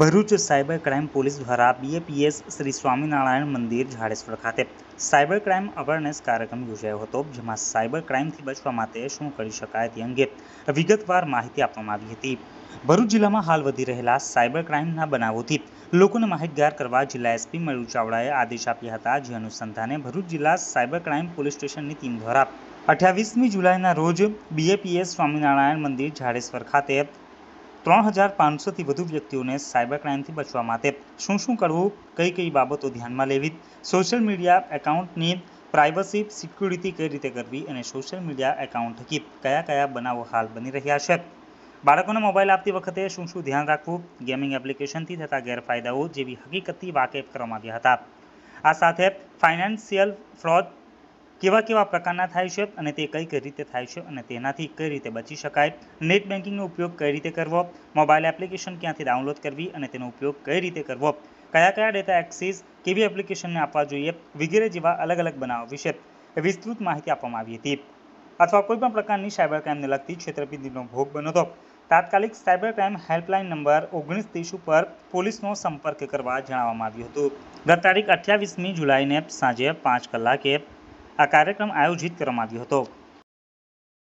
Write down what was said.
Bharuch cyber crime police દ્વારા BAPS Shri Swaminarayan મંદિર ઝાડેશ્વર ખાતે સાયબર ક્રાઇમ અવેરનેસ કાર્યક્રમ યોજાયો હતો, જેમાં સાયબર ક્રાઇમથી બચવા માટે શું કરી શકાય તે અંગે વિગતવાર માહિતી આપવામાં આવી હતી. ભરૂચ જિલ્લામાં હાલ વધી રહેલા સાયબર ક્રાઇમના બનાવોથી લોકોને માહિતગાર કરવા જિલ્લા SP મયુર ચાવડાએ આદેશ આપ્યા હતા. જે અનુસંધાને ભરૂચ જિલ્લા સાયબર ક્રાઇમ પોલીસ સ્ટેશનની ટીમ દ્વારા 28મી જુલાઈના રોજ BAPS સ્વામિનારાયણ મંદિર ઝાડેશ્વર ખાતે 3500થી વધુ વ્યક્તિઓને સાયબર ક્રાઇમથી બચવા માટે શું કરવું, કઈ બાબતો ધ્યાનમાં લેવી, સોશિયલ મીડિયા એકાઉન્ટની પ્રાઇવસી સિક્યુરિટી કઈ રીતે કરવી અને સોશિયલ મીડિયા એકાઉન્ટ થકી કયા બનાવો હાલ બની રહ્યા છે, બાળકોને મોબાઈલ આપતી વખતે શું ધ્યાન રાખવું, ગેમિંગ એપ્લિકેશનથી થતા ગેરફાયદાઓ જેવી હકીકતથી વાકેફ કરવામાં આવ્યા હતા. આ સાથે ફાઇનાન્શિયલ ફ્રોડ કેવા પ્રકારના થાય છે અને તે કઈ રીતે થાય છે અને તેનાથી કઈ રીતે બચી શકાય, નેટ બેન્કિંગનો ઉપયોગ કઈ રીતે કરવો, મોબાઈલ એપ્લિકેશન ક્યાંથી ડાઉનલોડ કરવી અને તેનો ઉપયોગ કઈ રીતે કરવો, કયા ડેટા એક્સેસ કેવી એપ્લિકેશનને આપવા જોઈએ વગેરે જેવા અલગ બનાવો વિશે વિસ્તૃત માહિતી આપવામાં આવી હતી. અથવા કોઈપણ પ્રકારની સાયબર ક્રાઇમને લગતી છેતરપિંડીનો ભોગ બનો તો તાત્કાલિક સાયબર ક્રાઇમ હેલ્પલાઇન નંબર 1930 ઉપર પોલીસનો સંપર્ક કરવા જણાવવામાં આવ્યું હતું. ગત તારીખ 28મી જુલાઈને સાંજે 5 કલાકે આ કાર્યક્રમ આયોજિત કરવામાં આવ્યો હતો.